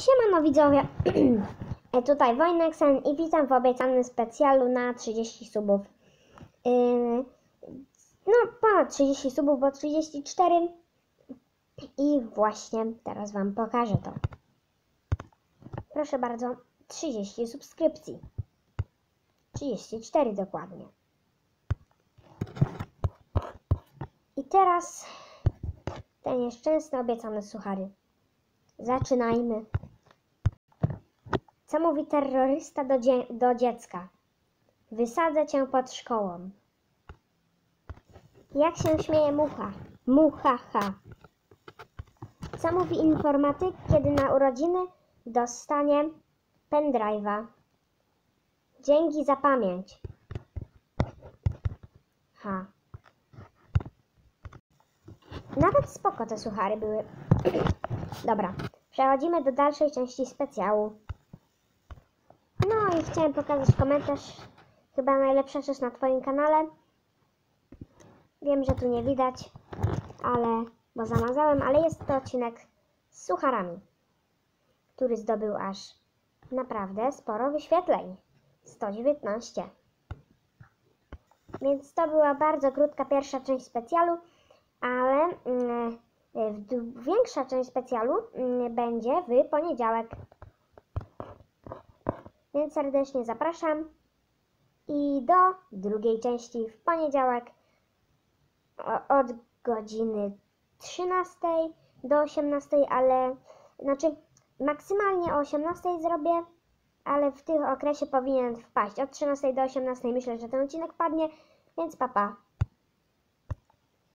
Siemano widzowie, tutaj Wojneksen i witam w obiecanym specjalu na 30 subów. No ponad 30 subów, bo 34 i właśnie teraz wam pokażę to. Proszę bardzo, 30 subskrypcji. 34 dokładnie. I teraz te nieszczęsne obiecane suchary. Zaczynajmy. Co mówi terrorysta do dziecka? Wysadzę cię pod szkołą. Jak się śmieje mucha? Muhaha. Co mówi informatyk, kiedy na urodziny dostanie pendrive'a? Dzięki za pamięć. Ha. Nawet spoko te suchary były. Dobra, przechodzimy do dalszej części specjału. No i chciałem pokazać komentarz. Chyba najlepsza rzecz na twoim kanale. Wiem, że tu nie widać, bo zamazałem, ale jest to odcinek z sucharami, który zdobył aż naprawdę sporo wyświetleń. 119. Więc to była bardzo krótka pierwsza część specjalu, ale większa część specjalu będzie w poniedziałek. Więc serdecznie zapraszam i do drugiej części w poniedziałek od godziny 13 do 18, ale znaczy maksymalnie o 18 zrobię, ale w tym okresie powinien wpaść od 13 do 18. Myślę, że ten odcinek padnie, więc pa pa.